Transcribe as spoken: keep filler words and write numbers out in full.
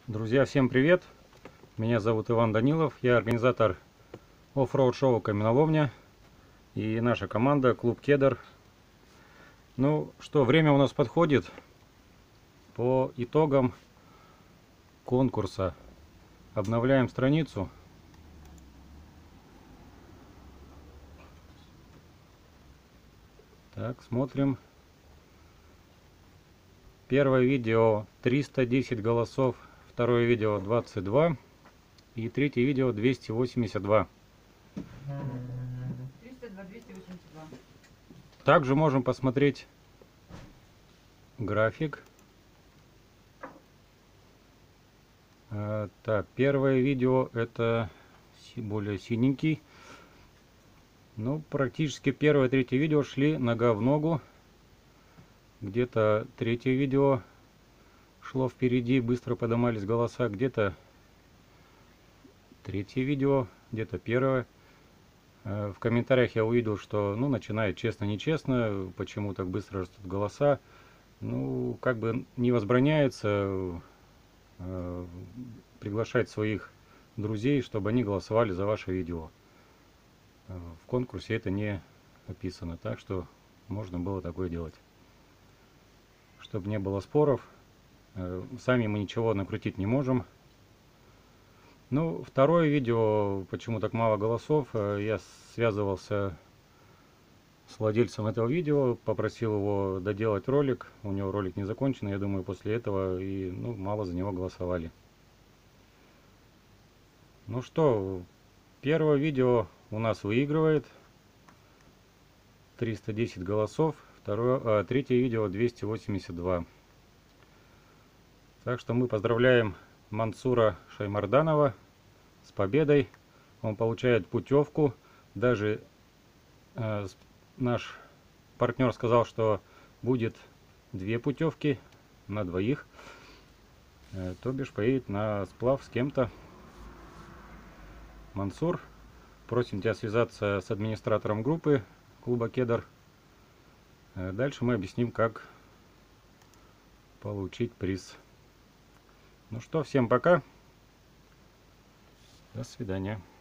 Друзья, всем привет! Меня зовут Иван Данилов, я организатор оффроуд шоу «Каменоломня» и наша команда Клуб Кедр. Ну что, время у нас подходит. По итогам конкурса обновляем страницу. Так, смотрим. Первое видео триста десять голосов, второе видео двадцать два и третье видео двести восемьдесят два. триста два, двести восемьдесят два. Также можем посмотреть график. А, так, первое видео это более синенький. Ну, практически первое и третье видео шли нога в ногу. Где-то третье видео шло впереди, быстро поднимались голоса. Где-то третье видео, где-то первое. В комментариях я увидел, что ну, начинает честно-нечестно, почему так быстро растут голоса. Ну, как бы не возбраняется э, приглашать своих друзей, чтобы они голосовали за ваше видео. В конкурсе это не описано, так что можно было такое делать. Чтобы не было споров. Сами мы ничего накрутить не можем. Ну, второе видео, почему так мало голосов, я связывался с владельцем этого видео, попросил его доделать ролик. У него ролик не закончен, я думаю, после этого и ну, мало за него голосовали. Ну что, первое видео у нас выигрывает. триста десять голосов. Второе, а, третье видео двести восемьдесят два. Так что мы поздравляем Мансура Шаймарданова с победой. Он получает путевку. Даже э, наш партнер сказал, что будет две путевки на двоих. Э, то бишь поедет на сплав с кем-то. Мансур, просим тебя связаться с администратором группы клуба Кедр. Э, дальше мы объясним, как получить приз. Ну что, всем пока. До свидания.